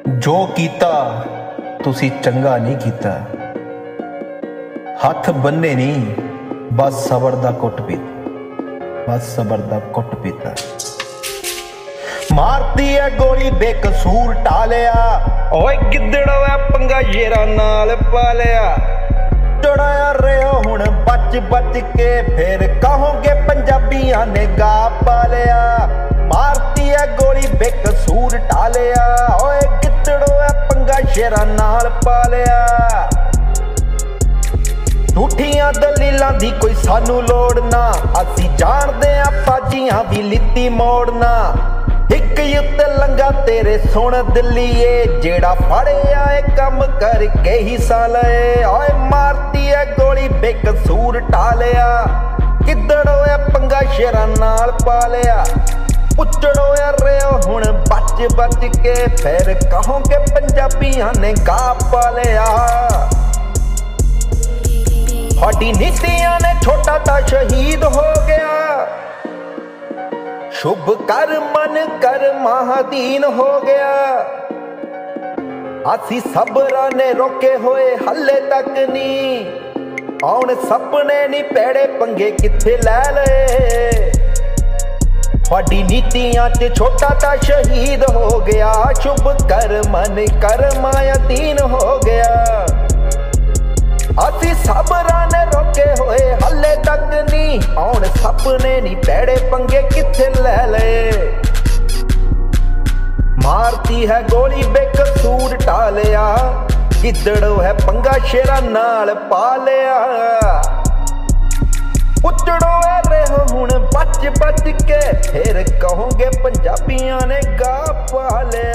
जो कीता तुसी चंगा नहीं कीता। हथ बन्ने नहीं बस सबर दा कुट पीता, बस सबर दा कुट पीता। मारती है गोली बेकसूर टालिया, ओए गिद्दड़ो है पंगा शेरा नाल पालिया। चढ़ाया रहे हुण बच बच के, फिर कहोगे पंजाबियां ने गा पालिया। मारती है गोली बेकसूर टालिया, ओए गिद्दड़ो है पंगा शेरा नाल पालिया। झूठियां दलीलां दी कोई सानू लोड़ ना, असी जानदे आ फाजियां दी लित्ती मोड़ना। एक युद्ध लंगा तेरे सुन दिल्लीए, जेड़ा फड़िया ए कम करके ही साले। ओए मारती है गोली बेकसूर टालिया, किद्दड़ो है पंगा शेरा नाल पालिया। पुछड़ो है रहे हुण बच बच के, फिर कहोगे पंजाबियां ने गा पालिया। साडी नीतियां ने छोटा ता शहीद हो गया, शुभ कर मन कर महादीन हो गया। असी सबरा ने रोके होए हले तक नी, आउण सपने नी पैड़े पंगे किथे लै ले। साडी नीतियां च छोटा ता शहीद हो गया, शुभ कर मन कर महादीन हो गया। असी सबरा ने रोके होए हले तक नी, आउण सपने नी पैड़े पंगे किथे लै ले। मारती है गोली बेकसूर टालिया, गिद्दड़ो है पंगा शेरा नाल पालिया। उजड़ो है रहे हुण बच बच के, फिर कहोगे पंजाबियां ने गा पालिया।